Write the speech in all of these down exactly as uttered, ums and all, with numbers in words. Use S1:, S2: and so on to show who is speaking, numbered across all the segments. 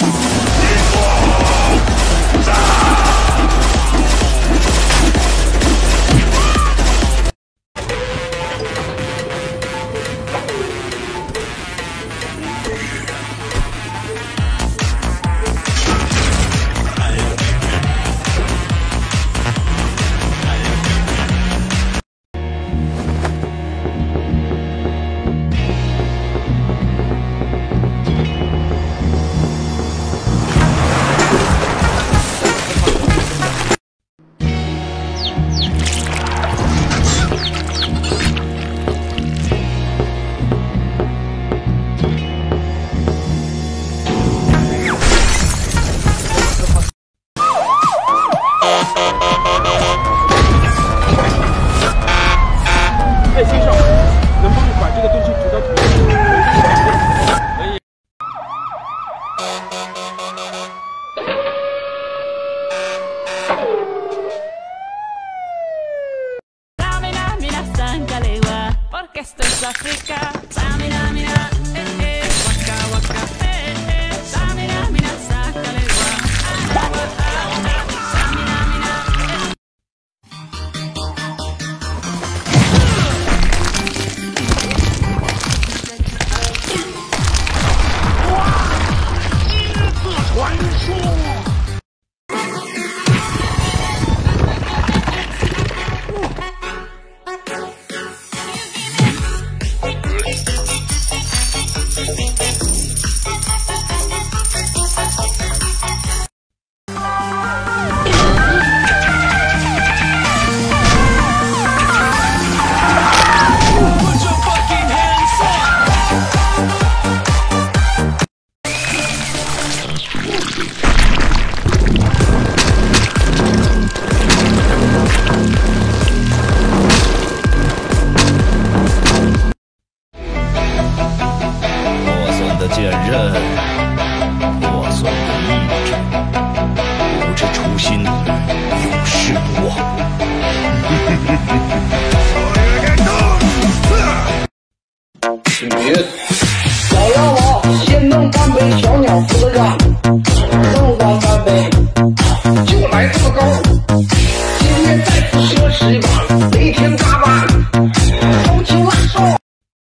S1: 哎，先生，能帮你把这个东西举到土上？可以。
S2: 的剑刃，破损的意志，不知初心，永世不忘。
S3: 请别！老妖王，先能翻倍，小鸟扶得上，正方翻倍，就来这么高。今天再次奢侈一把，雷霆大把，手起拉手。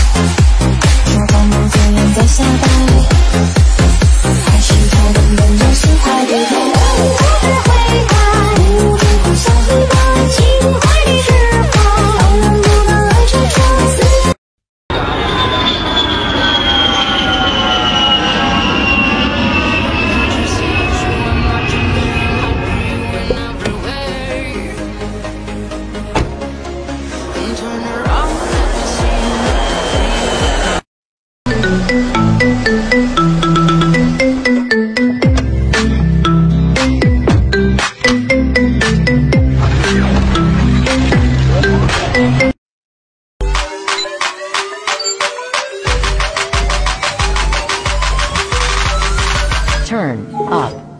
S4: 在下班，还是他的门中心海底头，我回答，无知苦笑黑白，情怀的释放，让人不能爱着这死。
S5: Turn up.